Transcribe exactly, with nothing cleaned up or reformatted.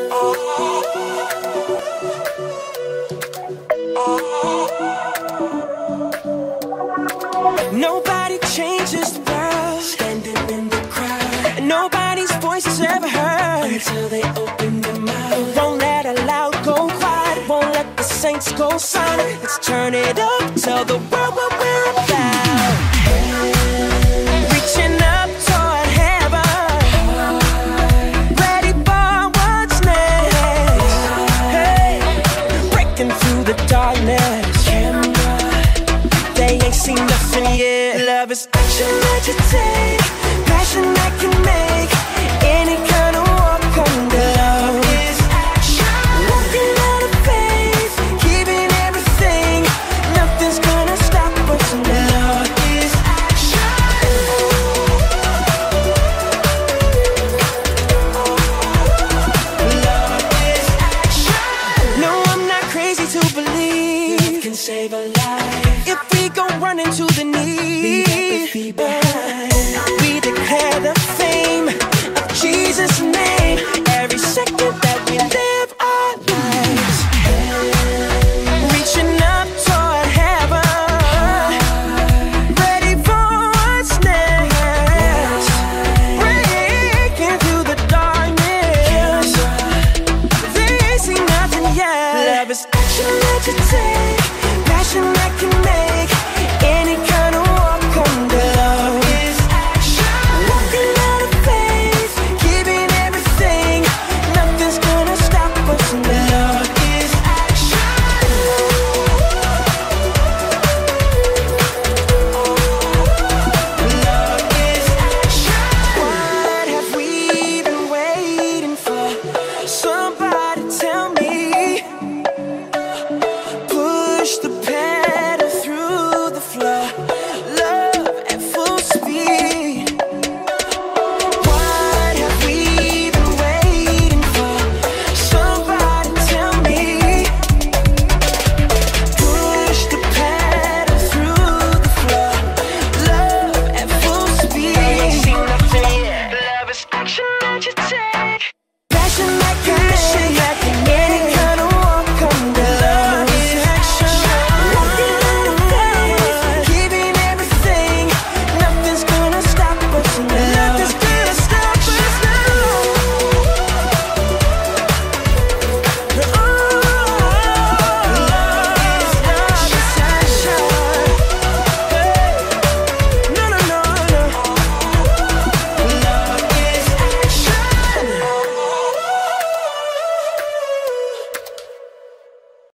Nobody changes the world, standing in the crowd. Nobody's voice is ever heard until they open their mouth. Won't let a loud go quiet, won't let the saints go silent. Let's turn it up, tell the world what